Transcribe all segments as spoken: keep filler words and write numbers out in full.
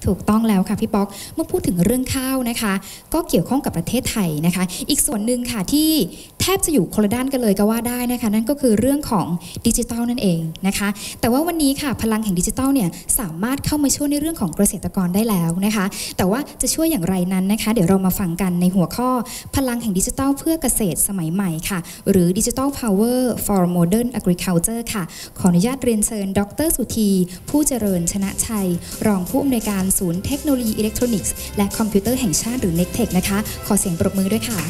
ถูกต้องแล้วค่ะพี่ป๊อกเมื่อพูดถึงเรื่องข้าวนะคะก็เกี่ยวข้องกับประเทศไทยนะคะอีกส่วนหนึ่งค่ะที่แทบจะอยู่คนละด้านกันเลยก็ว่าได้นะคะนั่นก็คือเรื่องของดิจิทัลนั่นเองนะคะแต่ว่าวันนี้ค่ะพลังแห่งดิจิทัลเนี่ยสามารถเข้ามาช่วยในเรื่องของเกษตรกรได้แล้วนะคะแต่ว่าจะช่วยอย่างไรนั้นนะคะเดี๋ยวเรามาฟังกันในหัวข้อพลังแห่งดิจิทัลเพื่อเกษตรสมัยใหม่ค่ะหรือ Digital Power for Modern Agriculture ค่ะขออนุญาตเรียนเชิญดร.สุธีผู้เจริญชนะชัยรองผู้อำนวยการศูนย์เทคโนโลยีอิเล็กทรอนิกส์และคอมพิวเตอร์แห่งชาติหรือ เน็กเทค นะคะขอเสียงปรบมือด้วยค่ะ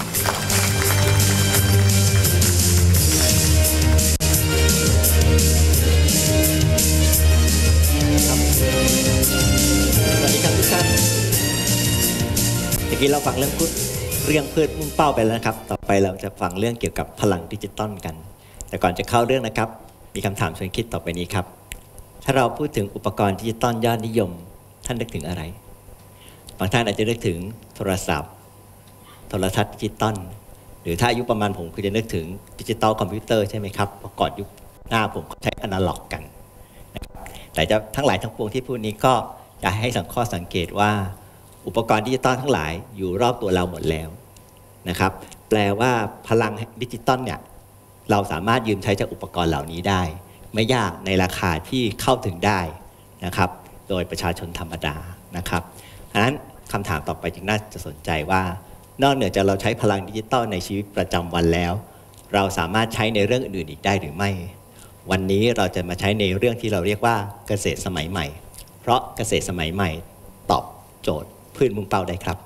สวัสดีครับทุกท่านเมื่อกี้เราฟังเรื่องพืชเรื่องพืชมุ่งเป้าไปแล้วนะครับต่อไปเราจะฟังเรื่องเกี่ยวกับพลังดิจิตอลกันแต่ก่อนจะเข้าเรื่องนะครับมีคำถามชวนคิดต่อไปนี้ครับถ้าเราพูดถึงอุปกรณ์ดิจิตอลยอดนิยมท่านนึกถึงอะไรบางท่านอาจจะนึกถึงโทรศัพท์โทรทัศน์ดิจิตอลหรือถ้าอายุประมาณผมคือจะนึกถึงดิจิตอลคอมพิวเตอร์ใช่ไหมครับเพราะก่อนยุคหน้าผมใช้อนาล็อกกันแต่จะทั้งหลายทั้งปวงที่พูดนี้ก็อยากให้สังข้อสังเกตว่าอุปกรณ์ดิจิตอลทั้งหลายอยู่รอบตัวเราหมดแล้วนะครับแปลว่าพลังดิจิตอลเนี่ยเราสามารถยืมใช้จากอุปกรณ์เหล่านี้ได้ไม่ยากในราคาที่เข้าถึงได้นะครับโดยประชาชนธรรมดานะครับดังนั้นคำถามต่อไปจึงน่าจะสนใจว่านอกเหนือจากเราใช้พลังดิจิตอลในชีวิตประจำวันแล้วเราสามารถใช้ในเรื่องอื่นอีกได้หรือไม่วันนี้เราจะมาใช้ในเรื่องที่เราเรียกว่าเกษตรสมัยใหม่เพราะเกษตรสมัยใหม่ตอบโจทย์พืชมุ่งเป้าได้ครับ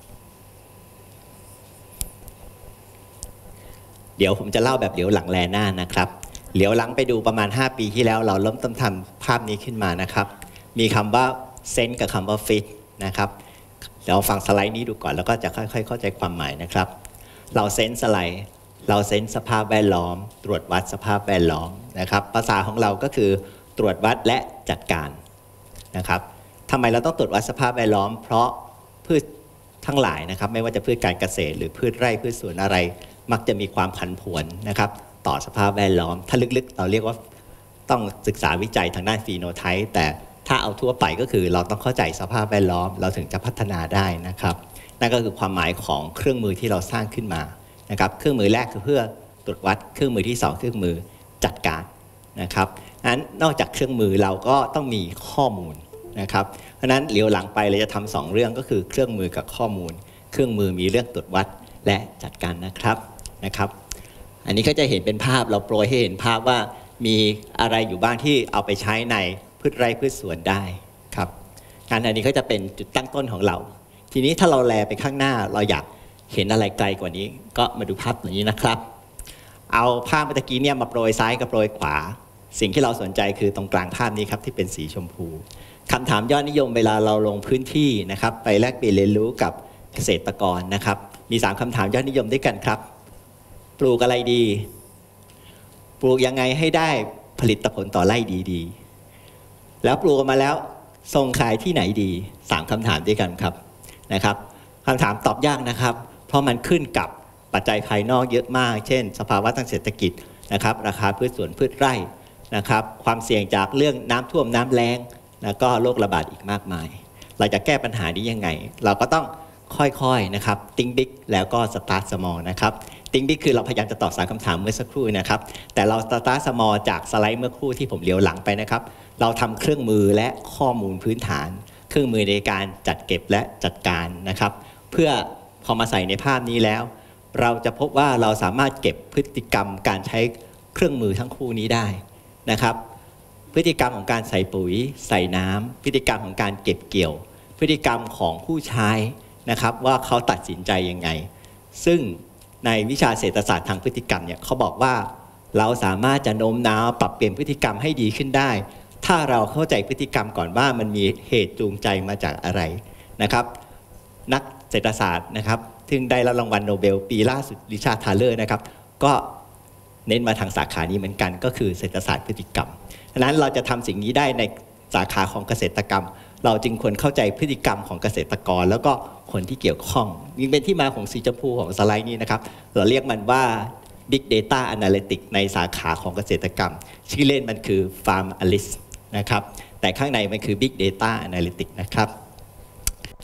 เดี๋ยวผมจะเล่าแบบเหลียวหลังแลหน้านะครับเหลียวหลังไปดูประมาณห้าปีที่แล้วเราเริ่มต้นทำภาพนี้ขึ้นมานะครับมีคำว่าเซนส์กับคำว่าฟิตนะครับเดี๋ยวฟังสไลด์นี้ดูก่อนแล้วก็จะค่อยๆเข้าใจความหมายนะครับเราเซนส์อะไรเราเซนส์สภาพแวดล้อมตรวจวัดสภาพแวดล้อมนะครับภาษาของเราก็คือตรวจวัดและจัดการนะครับทำไมเราต้องตรวจวัดสภาพแวดล้อมเพราะพืชทั้งหลายนะครับไม่ว่าจะพืชการเกษตรหรือพืชไร่พืชสวนอะไรมักจะมีความผันผวนนะครับต่อสภาพแวดล้อมถ้าลึกๆเราเรียกว่าต้องศึกษาวิจัยทางด้านฟีโนไทป์แต่ถ้าเอาทั่วไปก็คือเราต้องเข้าใจสภาพแวดล้อมเราถึงจะพัฒนาได้นะครับนั่นก็คือความหมายของเครื่องมือที่เราสร้างขึ้นมานะครับเครื่องมือแรกคือเพื่อตรวจวัดเครื่องมือที่สองเครื่องมือจัดการนะครับนั้นนอกจากเครื่องมือเราก็ต้องมีข้อมูลนะครับเพราะนั้นเหลียวหลังไปเราจะทำสองเรื่องก็คือเครื่องมือกับข้อมูลเครื่องมือมีเรื่องตรวจวัดและจัดการนะครับนะครับอันนี้ก็จะเห็นเป็นภาพเราโปรยให้เห็นภาพว่ามีอะไรอยู่บ้างที่เอาไปใช้ในพืชไร่พืชสวนได้ครับการอันนี้ก็จะเป็นจุดตั้งต้นของเราทีนี้ถ้าเราแลไปข้างหน้าเราอยากเห็นอะไรไกลกว่านี้ก็มาดูภาพอย่างนี้นะครับเอาภาพเมื่อกี้เนี่ยมาโปรยซ้ายกับโปรยขวาสิ่งที่เราสนใจคือตรงกลางภาพนี้ครับที่เป็นสีชมพูคำถามยอดนิยมเวลาเราลงพื้นที่นะครับไปแลกเปลี่ยนเรียนรู้กับเกษตรกรนะครับมีสามคำถามยอดนิยมด้วยกันครับปลูกอะไรดีปลูกยังไงให้ได้ผลิตผลต่อไร่ดีๆแล้วปลูกมาแล้วส่งขายที่ไหนดีสามคำถามด้วยกันครับนะครับคำถามตอบยากนะครับเพราะมันขึ้นกับปัจจัยภายนอกเยอะมากเช่นสภาวะทางเศรษฐกิจนะครับราคาพืชสวนพืชไร่นะครับความเสี่ยงจากเรื่องน้ำท่วมน้ำแล้งแล้วก็โรคระบาดอีกมากมายเราจะแก้ปัญหานี้ยังไงเราก็ต้องค่อยๆนะครับthink bigแล้วก็ start small นะครับthink big คือเราพยายามจะตอบสามคำถามเมื่อสักครู่นะครับแต่เรา start small จากสไลด์เมื่อครู่ที่ผมเลี้ยวหลังไปนะครับเราทำเครื่องมือและข้อมูลพื้นฐานเครื่องมือในการจัดเก็บและจัดการนะครับเพื่อพอมาใส่ในภาพนี้แล้วเราจะพบว่าเราสามารถเก็บพฤติกรรมการใช้เครื่องมือทั้งคู่นี้ได้นะครับพฤติกรรมของการใส่ปุ๋ยใส่น้ำพฤติกรรมของการเก็บเกี่ยวพฤติกรรมของผู้ใช้นะครับว่าเขาตัดสินใจยังไงซึ่งในวิชาเศรษฐศาสตร์ทางพฤติกรรมเนี่ยเขาบอกว่าเราสามารถจะโน้มน้าวปรับเปลี่ยนพฤติกรรมให้ดีขึ้นได้ถ้าเราเข้าใจพฤติกรรมก่อนว่ามันมีเหตุจูงใจมาจากอะไรนะครับนักเศรษฐศาสตร์นะครับซึ่งได้รับรางวัลโนเบลปีล่าสุดริชาร์ด ทาเลอร์นะครับก็เน้นมาทางสาขานี้เหมือนกันก็คือเศรษฐศาสตร์พฤติกรรมฉะนั้นเราจะทำสิ่งนี้ได้ในสาขาของเกษตรกรรมเราจึงควรเข้าใจพฤติกรรมของเกษตรกรแล้วก็คนที่เกี่ยวข้องยิ่งเป็นที่มาของสีชมพูของสไลด์นี้นะครับเราเรียกมันว่า Big Data Analytics ในสาขาของเกษตรกรรมชื่อเล่นมันคือ Farm Analyst นะครับแต่ข้างในมันคือ Big Data Analytics นะครับ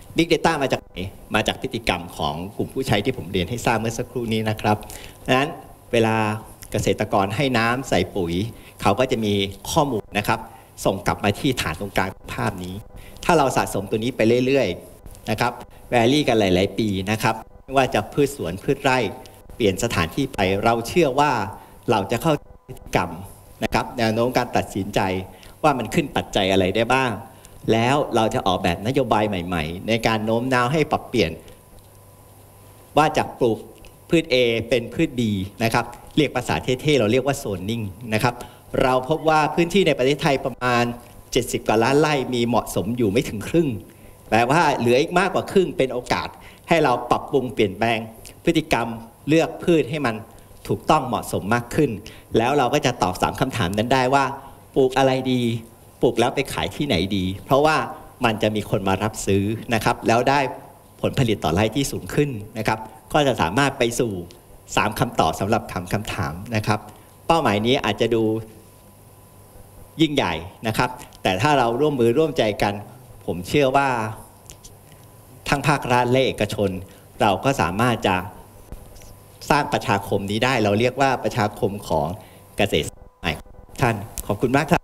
Big Data มาจากไหนมาจากพฤติกรรมของกลุ่มผู้ใช้ที่ผมเรียนให้ทราบเมื่อสักครู่นี้นะครับดังนั้นเวลาเกษตรกรให้น้ำใส่ปุ๋ยเขาก็จะมีข้อมูลนะครับส่งกลับมาที่ฐานตรงกลางภาพนี้ถ้าเราสะสมตัวนี้ไปเรื่อยๆนะครับแวรี่กันหลายๆปีนะครับไม่ว่าจะพืชสวนพืชไร่เปลี่ยนสถานที่ไปเราเชื่อว่าเราจะเข้าพฤติกรรมนะครับแนวโน้มการตัดสินใจว่ามันขึ้นปัจจัยอะไรได้บ้างแล้วเราจะออกแบบนโยบายใหม่ๆในการโน้มน้าวให้ปรับเปลี่ยนว่าจากปลูกพืช A เป็นพืช B นะครับเรียกภาษาเท่ๆเราเรียกว่าโซนนิ่งนะครับเราพบว่าพื้นที่ในประเทศไทยประมาณเจ็ดสิบกว่าล้านไร่มีเหมาะสมอยู่ไม่ถึงครึ่งแปลว่าเหลืออีกมากกว่าครึ่งเป็นโอกาสให้เราปรับปรุงเปลี่ยนแปลงพฤติกรรมเลือกพืชให้มันถูกต้องเหมาะสมมากขึ้นแล้วเราก็จะตอบสามคำถามนั้นได้ว่าปลูกอะไรดีปลูกแล้วไปขายที่ไหนดีเพราะว่ามันจะมีคนมารับซื้อนะครับแล้วได้ผลผลิตต่อไร่ที่สูงขึ้นนะครับก็จะสามารถไปสู่สามคำตอบสำหรับคำคำถามนะครับเป้าหมายนี้อาจจะดูยิ่งใหญ่นะครับแต่ถ้าเราร่วมมือร่วมใจกันผมเชื่อว่าทั้งภาครัฐและเอกชนเราก็สามารถจะสร้างประชาคมนี้ได้เราเรียกว่าประชาคมของเกษตรใหม่ท่านขอบคุณมากครับ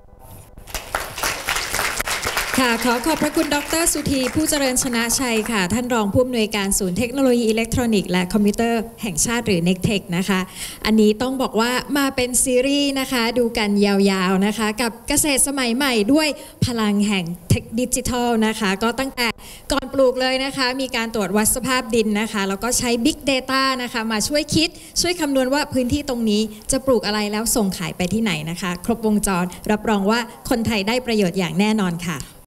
ค่ะขอขอบพระคุณดร.สุธีผู้เจริญชนะชัยค่ะท่านรองผู้อำนวยการศูนย์เทคโนโลยีอิเล็กทรอนิกส์และคอมพิวเตอร์แห่งชาติหรือ เน็กเทค นะคะอันนี้ต้องบอกว่ามาเป็นซีรีส์นะคะดูกันยาวๆนะคะกับเกษตรสมัยใหม่ด้วยพลังแห่งเทคดิจิทัลนะคะก็ตั้งแต่ก่อนปลูกเลยนะคะมีการตรวจวัดสภาพดินนะคะแล้วก็ใช้ Big Data นะคะมาช่วยคิดช่วยคำนวณว่าพื้นที่ตรงนี้จะปลูกอะไรแล้วส่งขายไปที่ไหนนะคะครบวงจรรับรองว่าคนไทยได้ประโยชน์อย่างแน่นอนค่ะ